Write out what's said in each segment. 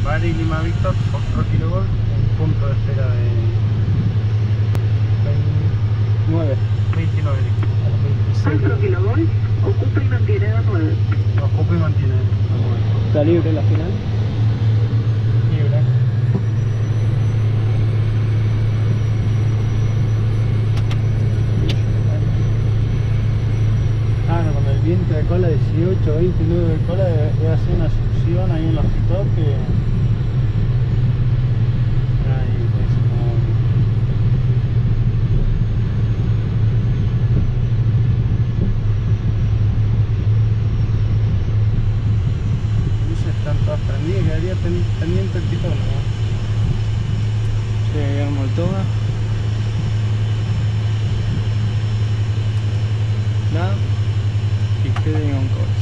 Bari Lima Víctor, Foxtrot Kilo Golf, un punto de espera de 29. A los 26. Foxtrot Kilo Golf, ocupa y mantiene la 9. Ocupa y mantiene. Está libre la final. Libre. Claro, con el viento de cola 18, 20 nudos de cola debe hacer una succión ahí en los stop que... Ahí, pues, como... Las luces están todas prendidas, quedaría pendiente el pitón, ¿no? Sí, Guillermo Toma. Nada. Y quede on course.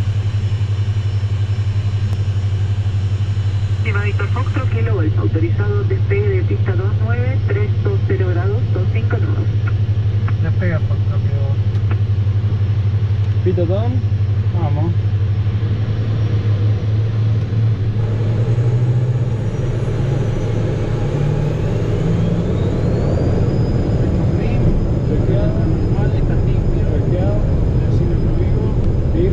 Lima Víctor Foxtrot Kilo Golf, autorizado despegue de pista 29, 320 grados, 25 nudos. Despega Foxtrot Kilo Golf. Pito Tom. Vamos. Chequeado. Normal, está limpio. Chequeado. Decir el vivo. Ir.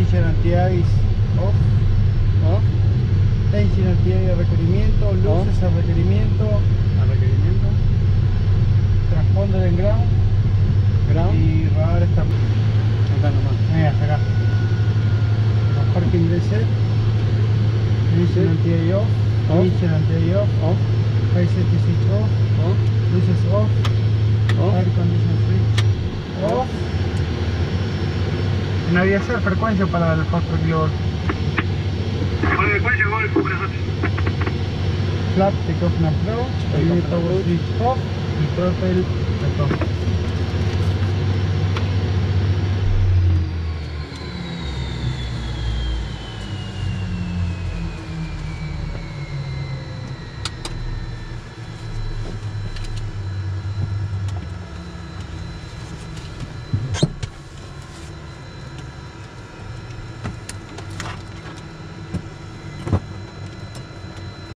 Engine anti-ice off. Off. Engine anti-air requerimiento. Luces a requerimiento. A requerimiento. Transponder en ground. Ground. Y radar está Acá nomás. hasta acá. Los parking reset. Engine anti-air off. Off. Engine anti-air off. Off. High safety switch off. Off. Luces off. Off. Air condition switch off. No había hacer frecuencia para el Foxtrot Global. Frecuencia Golf, buenas noches. Flap, take off and approach. Take off and Power approach. switch off. Y throttle off.